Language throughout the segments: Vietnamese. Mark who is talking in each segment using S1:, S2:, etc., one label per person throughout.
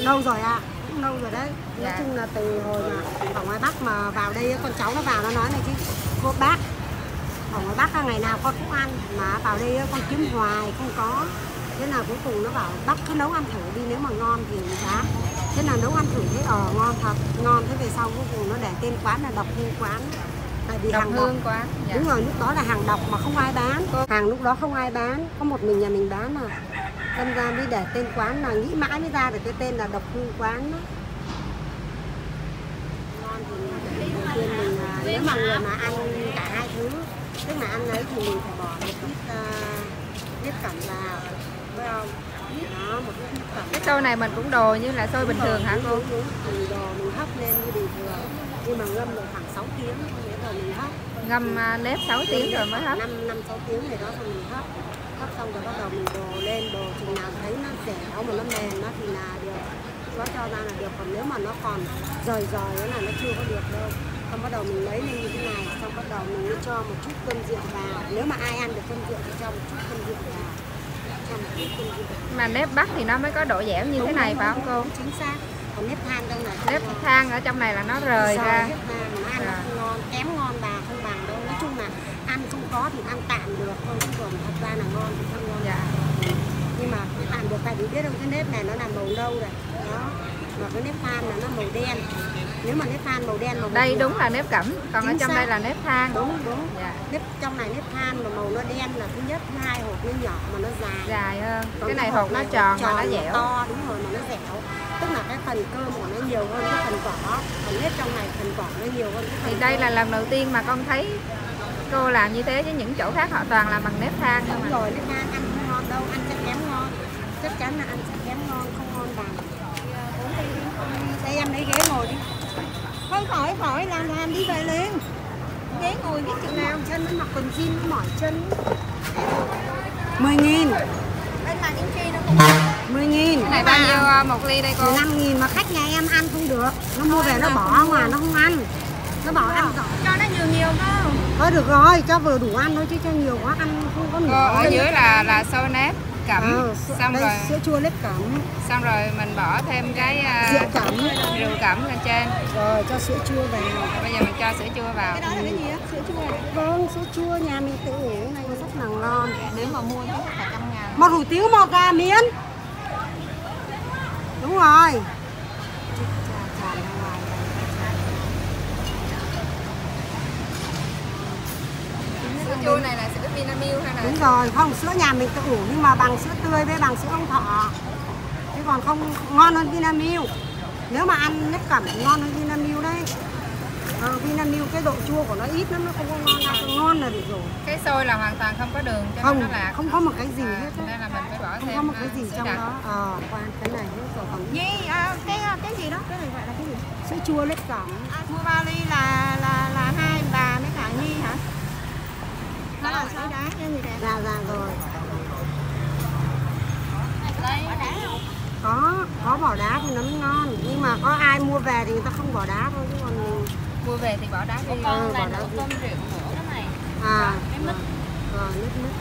S1: Lâu rồi ạ, cũng lâu rồi đấy. Nói chung là từ hồi mà ở ngoài Bắc mà vào đây con cháu nó vào nó nói này chứ cô bác ở ngoài Bắc ngày nào con cũng ăn mà vào đây con kiếm hoài không có. Thế nào cuối cùng nó bảo bác cứ nấu ăn thử đi, nếu mà ngon thì giá. Thế là nấu ăn thử thấy ngon thật, ngon. Thế về sau cuối cùng nó để tên quán là Độc Hương Quán. Tại vì
S2: Độc
S1: hàng
S2: Hương Quán.
S1: Đúng rồi, lúc đó là hàng độc mà không ai bán. Hàng lúc đó không ai bán, có một mình nhà mình bán mà. Đâm ra mới để tên quán là nghĩ mãi mới ra được cái tên là Độc Hương Quán đó. Ngon thì đầu tiên mình nếu mà người mà ăn cả hai thứ, tức là ăn ấy thì mình phải bỏ một ít nếp cẩm vào, phải không? Đó, một ít nếp cẩm.
S2: Cái xôi này mình cũng đồ như là xôi bình thường hả cô?
S1: Đúng. Thì đồ mình hấp lên như bình thường, nhưng mà ngâm được khoảng 6 tiếng rồi mình hấp.
S2: Ngâm nếp 6 tiếng rồi mới hấp.
S1: 5-6 tiếng thì đó rồi mình hấp. Hấp xong rồi bắt đầu mình đồ lên, đồ chừng nào thấy nó dẻo mà nó mềm nó thì là được. Nó cho ra là được, còn nếu mà nó còn rời nữa là nó chưa có được đâu. Xong bắt đầu mình lấy lên như thế này, xong bắt đầu mình mới cho một chút cơm rượu vào. Nếu mà ai ăn được cơm rượu thì cho một chút cơm rượu vào. Cho một chút cơm rượu.
S2: Mà nếp Bắc thì nó mới có độ dẻo như thế này phải không cô?
S1: Chính xác. Còn nếp than trong này,
S2: nếp than ở trong này là nó rời ra.
S1: Nó ăn không ngon, kém ngon bà không bằng đâu. Nói chung là ăn không có thì ăn tạm được thôi, chứ còn thật ra là ngon thì không ngon. Nhưng mà tạm được tại vì biết đâu cái nếp này nó là màu nâu rồi đó, mà cái nếp than là nó màu đen. Nếu mà nếp than màu đen màu
S2: đây đúng là nếp cẩm, còn ở trong đây là nếp than.
S1: Đúng. Nếp trong này nếp than mà màu nó đen là thứ nhất, thứ hai hột nó nhỏ mà nó dài
S2: hơn.
S1: Còn
S2: cái này hột nó tròn mà nó dẻo,
S1: to, đúng rồi, mà nó dẻo. Tức là cái phần cơm của nó nhiều hơn cái phần vỏ, còn nếp trong này phần vỏ nó nhiều hơn cái phần
S2: thì đây là lần đầu tiên mà con thấy cô làm như thế, chứ những chỗ khác họ toàn làm bằng nếp than.
S1: Đúng rồi, nếp than ăn không ngon đâu, ăn sẽ kém ngon, chắc chắn là ăn sẽ kém ngon, không ngon bằng. Đây em lấy ghế ngồi đi. Không khỏi làm đi về liền. Ghế ngồi biết chừng nào chân nó mặc quần jean nó mỏi chân. 10.000. Đây là những chi nó cũng 10.000.
S2: Cái này bao nhiêu một ly đây cô?
S1: 15.000 mà khách nhà em ăn không được. Nó mua về nó bỏ ngoài nó không ăn. Nó bảo ăn rõ.
S2: Cho nó nhiều cơ.
S1: Thôi được rồi, cho vừa đủ ăn thôi chứ cho nhiều quá ăn không có nổi.
S2: Ở dưới là xôi nếp cẩm, xong
S1: đây,
S2: rồi
S1: sữa chua nếp cẩm.
S2: Xong rồi mình bỏ thêm cái rượu cẩm lên trên.
S1: Rồi cho sữa chua vào.
S2: Bây giờ mình cho sữa chua vào.
S1: Cái đó là cái gì á? Sữa chua này. Vâng, sữa chua nhà mình tự uống này rất là ngon.
S2: Nếu mà mua thì phải 100.000.
S1: Một hủ tiếu một miếng. Đúng rồi.
S2: Sữa chua này là sữa Vinamilk hay là?
S1: Đúng rồi, không, sữa nhà mình tự ủ nhưng mà bằng sữa tươi với bằng sữa ông thọ. Chứ còn không ngon hơn Vinamilk. Nếu mà ăn nếp cẩm thì ngon hơn Vinamilk đấy. Vinamilk cái độ chua của nó ít lắm, nó không có ngon đâu, ngon là được rồi.
S2: Cái xôi là hoàn toàn không có đường cho
S1: không,
S2: nó lạc.
S1: Không có một cái gì hết.
S2: Nên là mình phải bỏ thêm.
S1: Không có một cái gì trong
S2: đặc.
S1: đó. Qua cái này hết rồi còn.
S3: Cái gì đó, cái này gọi là cái gì?
S1: Sữa chua nếp cẩm.
S3: Mua 3 ly là 2 bà mới cả Nhi hả? Nó là sữa đá nha người đẹp.
S1: Dạ rồi.
S3: Bỏ đá không?
S1: Có bỏ đá thì nó mới ngon, nhưng mà có ai mua về thì người ta không bỏ đá thôi, chứ còn
S2: mua về thì bỏ đá đi.
S3: Con là nấu cơm rượu nữa đó này. Cái mít.
S1: Rồi mít.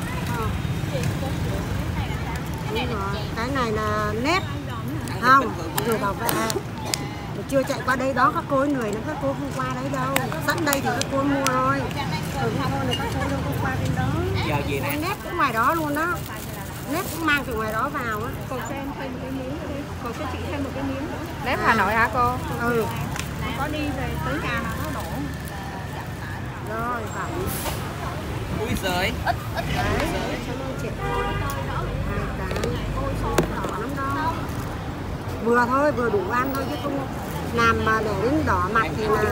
S1: Đúng rồi. Cái này là nếp. Không, người bảo vệ. Chưa chạy qua đây đó các cô ấy lười lắm, các cô không qua đấy đâu. Sẵn đây thì các cô mua thôi. Các cô này các cô đâu không qua bên đó.
S4: Giờ gì nè?
S1: Nếp cũng ngoài đó luôn đó. Nếp cũng mang từ ngoài đó vào á.
S3: Còn cho em thêm một cái miếng nữa đi. Còn cho chị thêm một cái miếng nữa.
S2: Nếp Hà Nội hả cô?
S3: Có đi về tới nhà nào nó đổ.
S1: Rồi, phẩm.
S4: Ui giời.
S3: Ít.
S1: Đấy, cảm ơn chị. Đỏ lắm đó. Vừa thôi, vừa đủ ăn thôi chứ không làm mà để đến đỏ mặt thì là.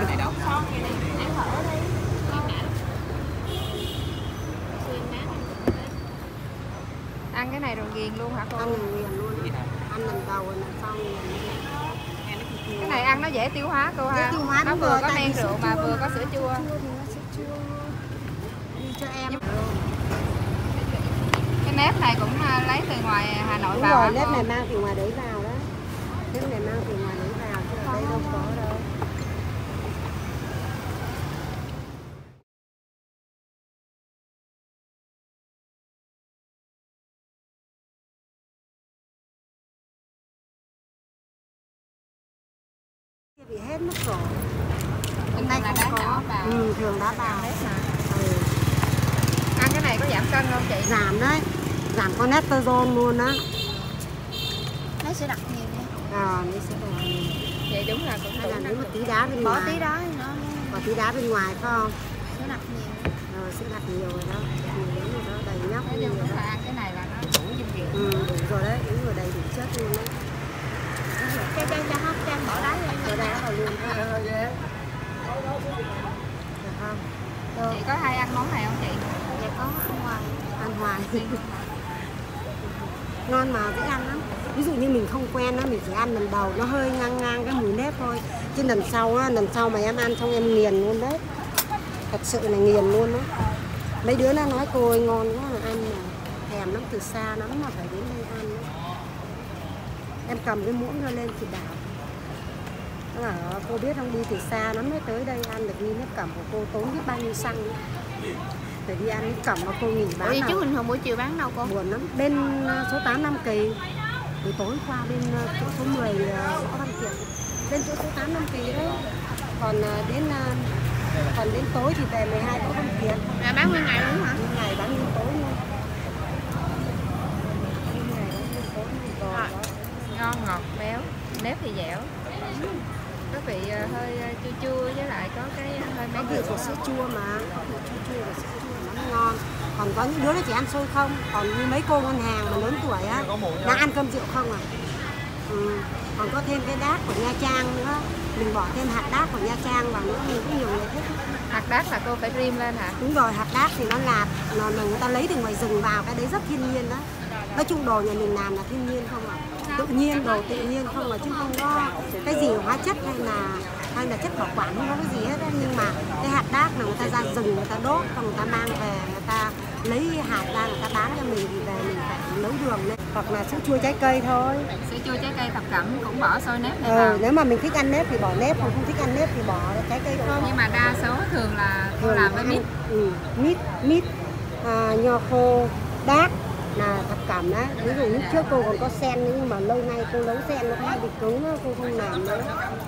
S2: Ăn cái này rồi ghiền luôn hả cô?
S1: Ăn liền luôn. Ăn lần đầu rồi lần sau liền.
S2: Cái này ăn nó dễ tiêu hóa cô ha.
S1: Tiêu hóa
S2: nó
S1: đúng
S2: vừa
S1: rồi,
S2: có men rượu mà vừa có sữa chua.
S1: Đi cho em.
S2: Cái nếp này cũng lấy từ ngoài Hà Nội
S1: Đúng
S2: vào.
S1: rồi, nếp này mang từ ngoài đấy vào đó. Nếp này mang từ ngoài đấy vào chứ ở đây đâu có đâu. Bị hết mất rồi.
S2: Hôm nay là đá nhỏ vào.
S1: Ừ, thường đá vào.
S2: Hết mà.
S1: Ừ.
S2: Ăn cái này có giảm cân không chị?
S1: Giảm đấy, giảm cholesterol luôn á.
S3: Nó sẽ đặc nhiều nha.
S1: Nó sẽ đỏ nhiều.
S2: Vậy đúng là cũng
S1: Hay là
S2: đủ
S1: nếu
S2: năng
S1: mà
S2: lượng.
S1: tí đá bên
S3: Bỏ
S1: ngoài.
S3: tí đó thì nó
S1: Có tí đá bên ngoài phải không?
S3: sẽ đặc nhiều.
S1: Sẽ đặt nhiều rồi đó. Nhiều lắm rồi đó, đầy nhóc
S2: Nói
S1: nhiều
S2: chung
S1: rồi
S2: là
S1: đó.
S2: ăn cái này là nó đủ dinh dưỡng.
S1: Đủ rồi đấy, đúng rồi, đầy đủ chất luôn đấy.
S3: Cho hấp cho bỏ đá vô.
S1: Cho đá vào luôn. Được không?
S2: Chị có hay ăn món này không chị?
S3: Dạ có ăn ngoài.
S1: Ăn hoài. Ngon mà dễ ăn lắm. Ví dụ như mình không quen á, mình chỉ ăn lần đầu nó hơi ngang ngang cái mùi nếp thôi. Chứ lần sau mà em ăn xong em nghiền luôn đấy. Thật sự là nghiền luôn đó. Mấy đứa nó nói cô ơi ngon quá là ăn mà thèm lắm, từ xa lắm mà phải đến đây ăn đó. Em cầm cái muỗng ra lên thì đảo. Nó bảo cô biết không, đi từ xa lắm mới tới đây ăn được ly nếp cẩm của cô, tốn biết bao nhiêu xăng nữa. Phải đi ăn nếp cẩm mà cô nghỉ bán.
S3: Ủa
S1: nào
S3: chứ bình thường buổi chiều bán đâu cô?
S1: buồn lắm. Bên số 8 Nam Kỳ. Buổi tối qua bên chỗ số 10 Võ Văn Kiệt. Bên chỗ số 8 Nam Kỳ đấy. Còn đến tối thì về 12 Võ Văn Kiệt.
S3: Là bán nguyên ngày luôn hả?
S1: Nguyên ngày bán nguyên tối luôn. Nguyên ngày bán nguyên tối luôn. Rồi đó.
S2: Ngon ngọt béo, nếp thì dẻo. Có vị hơi chua chua với lại có cái hơi
S1: Có
S2: mấy
S1: vị của sữa chua mà. Chua chua của sữa chua nó ngon. Còn có những đứa nó chỉ ăn xôi không. Còn như mấy cô ngân hàng mà lớn tuổi á, nó ăn cơm rượu không à. Còn có thêm cái đát của Nha Trang nữa. Mình bỏ thêm hạt đát của Nha Trang vào nữa, mình cũng nhiều người thích.
S2: hạt đác là cô phải rim lên hả?
S1: Đúng rồi, hạt đát thì nó lạt, người ta lấy từ ngoài rừng vào, cái đấy rất thiên nhiên đó. Nói chung đồ nhà mình làm là thiên nhiên không à. Tự nhiên, đồ tự nhiên không à, chứ không có cái gì hóa chất hay là chất bảo quản, không có cái gì hết á. Nhưng mà cái hạt đác là người ta ra rừng người ta đốt, còn người ta mang về, người ta lấy hạt ra người ta bán cho mình thì về mình phải nấu đường lên. Hoặc là sữa chua trái cây thôi.
S2: Sữa chua trái cây thập cẩm cũng bỏ xôi nếp này vào.
S1: Nếu mà mình thích ăn nếp thì bỏ nếp, còn không thích ăn nếp thì bỏ trái cây không.
S2: Nhưng mà đa số thường là cô làm với mít.
S1: Mít, nho khô, đác là thập cẩm đấy. Ví dụ lúc trước cô còn có sen nhưng mà lâu nay cô nấu sen nó hay bị cứng đó, cô không làm nữa.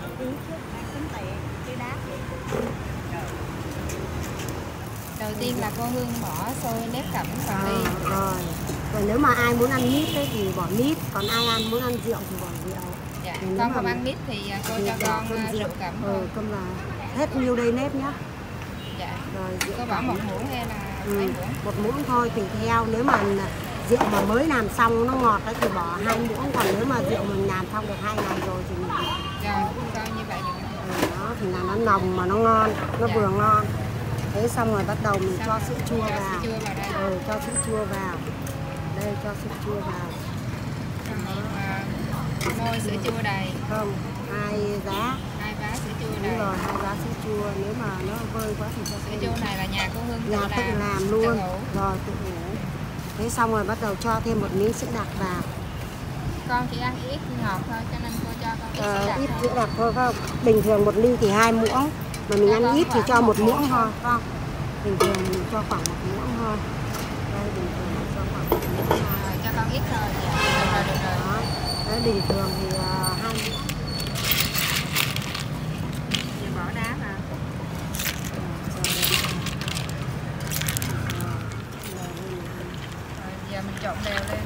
S2: Đầu tiên là cô Hương bỏ xôi nếp cẩm vào đi.
S1: Rồi nếu mà ai muốn ăn mít ấy thì bỏ mít, còn ai muốn ăn rượu thì bỏ rượu.
S2: Dạ. Con không ăn mít thì cô cho con rượu cẩm thôi.
S1: Cơm là hết nhiêu đây nếp nhá.
S2: Dạ.
S1: Rồi rượu
S2: Cô bỏ một muỗng hay là mấy muỗng?
S1: Một muỗng thôi tùy theo. Nếu mà rượu mà mới làm xong nó ngọt ấy thì bỏ 2 muỗng, còn nếu mà rượu mình làm xong được 2 ngày rồi thì mình
S2: Rồi, coi như vậy được.
S1: đó thì là nó nồng mà nó ngon, nó vừa ngon. Thế xong rồi bắt đầu mình cho sữa chua vào.
S2: Sữa chua vào đây.
S1: Cho sữa chua vào. Đây cho sữa chua vào.
S2: Môi sữa chua đầy.
S1: Không, 2 giá.
S2: 2 vá sữa chua đầy.
S1: Đúng rồi, 2 giá sữa chua. Nếu mà nó vơi quá thì cho
S2: Sữa chua này là nhà cô Hương
S1: nhà tự làm luôn.
S2: Tự ủ.
S1: Rồi tự ủ. Thế xong rồi bắt đầu cho thêm một miếng sữa đặc vào.
S2: Con chỉ ăn ít ngọt thôi cho nên cô cho con ít sữa đặc.
S1: Ít sữa đặc thôi không? Bình thường 1 ly thì 2 muỗng. Mà mình ăn ít thì cho 1 muỗng thôi, không? Bình thường mình cho khoảng 1 muỗng thôi. Đây bình thường mình cho khoảng 1 muỗng thôi.
S2: Rồi, cho con ít thôi. Dạ. Được rồi.
S1: Đó. Đấy, bình thường thì 2 muỗng.
S2: Giờ bỏ đá vào. Rồi giờ mình trộn đều lên.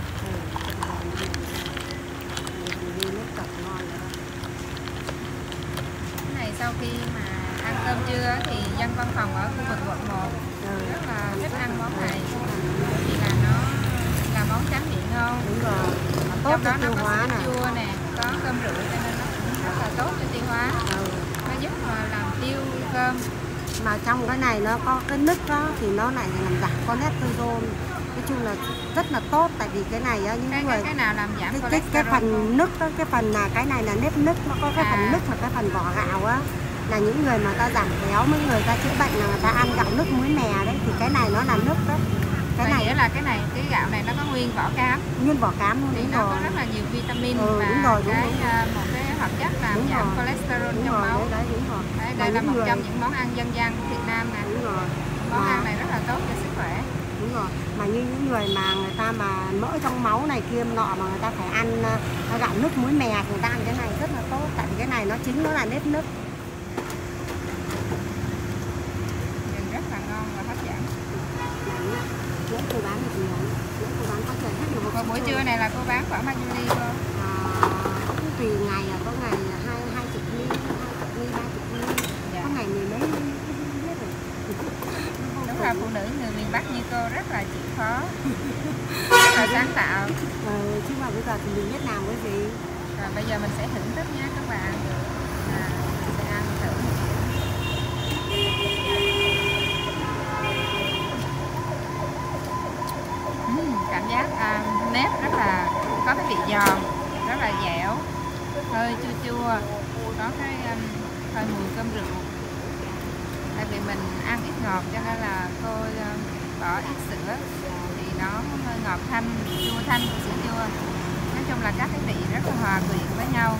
S2: Cái này sau khi mà ăn cơm trưa thì dân văn phòng ở khu vực quận 1 rất là thích ăn món này vì là nó là món tráng miệng ngon.
S1: Đúng rồi.
S2: Trong đó nó có sữa chua nè, có cơm rượu cho nên nó cũng rất là tốt cho tiêu hóa. Nó giúp mà làm tiêu cơm.
S1: Mà trong cái này nó có cái nức đó thì nó lại làm giảm cholesterol. Nói chung là rất là tốt, tại vì cái này á, những người
S2: cái nào làm giảm
S1: cái phần nức đó, cái phần là cái này là nếp nức, nó có cái phần nức và cái phần vỏ gạo á, là những người mà ta giảm béo, mấy người ta chữa bệnh là người ta ăn gạo nức muối mè đấy, thì cái này nó là nức đó.
S2: Cái này nghĩa là cái gạo này nó có nguyên vỏ cám.
S1: Nguyên vỏ cám luôn.
S2: Thì nó có rất là nhiều vitamin và một cái hợp chất làm giảm cholesterol trong máu.
S1: Đấy,
S2: đây là một trong những món ăn dân gian của Việt Nam nè.
S1: Đúng rồi.
S2: Món ăn này rất là tốt cho sức khỏe.
S1: Đúng rồi, mà như những người mà người ta mà mỡ trong máu này kia nọ mà người ta phải ăn gạo nếp muối mè thì người ta ăn cái này rất là tốt, tại vì cái này nó chính nó là nếp nếp.
S2: Nhìn rất là ngon và hấp dẫn.
S1: Những cô bán được nhiều, những cô bán có trời hết được.
S2: Và buổi trưa này là cô bán khoảng bao nhiêu ly cô?
S1: Cũng tùy ngày, có ngày là 20 ly, 20 ly, 30 ly,
S2: Dạ.
S1: có ngày mười mấy ly, không biết rồi.
S2: Đúng là phụ nữ người miền Bắc như cô rất là chịu khó, rất là sáng tạo.
S1: Chứ mà bây giờ thì mình biết làm cái gì.
S2: Rồi bây giờ mình sẽ thưởng thức nhé các bạn. Mình sẽ ăn thử một cảm giác nếp rất là có cái vị giòn, rất là dẻo, hơi chua chua, có cái hơi mùi cơm rượu. Tại vì mình ăn ít ngọt cho nên là cô bỏ ít sữa thì nó hơi ngọt thanh, chua thanh của sữa chua. Nói chung là các cái vị rất là hòa quyện với nhau.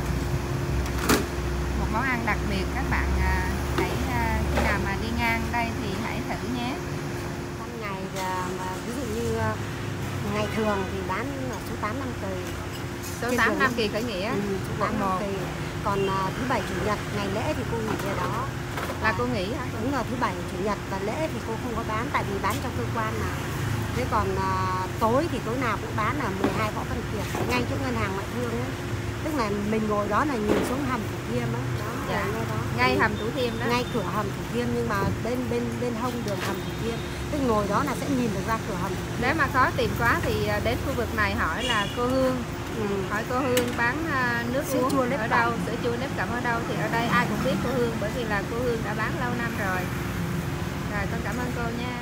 S2: Một món ăn đặc biệt, các bạn hãy khi nào mà đi ngang đây thì hãy thử nhé.
S1: Ban ngày mà ví dụ như ngày thường thì bán ở số 8 Nam Kỳ.
S2: Số 8 Nam Kỳ khởi nghĩa,
S1: số 8 Nam Kỳ. Còn thứ bảy chủ nhật ngày lễ thì cô nghỉ ở đó.
S2: Là cô nghỉ hả?
S1: Đúng rồi, thứ bảy chủ nhật và lễ thì cô không có bán, tại vì bán trong cơ quan mà. Thế còn tối thì tối nào cũng bán ở 12 Võ Văn Kiệt, ngay chỗ ngân hàng ngoại thương ấy. Tức là mình ngồi đó là nhìn xuống hầm Thủ Thiêm á, đó,
S2: Dạ.
S1: ngay đó.
S2: Ngay hầm Thủ Thiêm đó.
S1: Ngay cửa hầm Thủ Thiêm, nhưng mà bên hông đường hầm Thủ Thiêm. Tức ngồi đó là sẽ nhìn được ra cửa hầm Thủ Thiêm.
S2: Nếu mà khó tìm quá thì đến khu vực này hỏi là cô Hương. Hỏi cô Hương bán nước
S1: Sữa
S2: uống
S1: chua nếp
S2: ở
S1: cẩm.
S2: đâu, sữa chua nếp cẩm ở đâu, thì ở đây ai cũng biết cô Hương, bởi vì là cô Hương đã bán lâu năm rồi. Rồi con cảm ơn cô nha.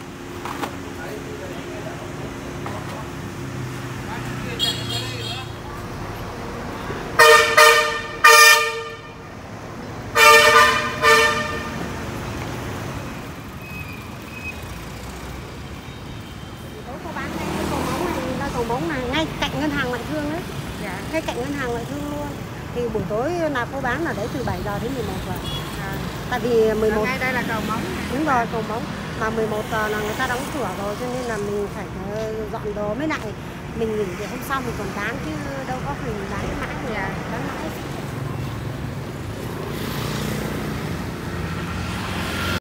S1: Cô bán đây cái cầu bóng này, ra cầu bóng này ngay cạnh ngân hàng ngoại thương ấy.
S2: Dạ.
S1: Ngay cạnh ngân hàng ngoại thương luôn. Thì buổi tối là cô bán ở đấy từ 7 giờ đến 11 giờ.
S2: Rồi.
S1: Tại vì 11
S2: Ngay đây là cầu Móng.
S1: đúng rồi, cầu bóng mà 11 giờ là người ta đóng cửa rồi, cho nên là mình phải dọn đồ, mới lại mình nghỉ để hôm sau mình còn bán chứ đâu có mình bán mãi được.
S2: Dạ.
S1: Bán mãi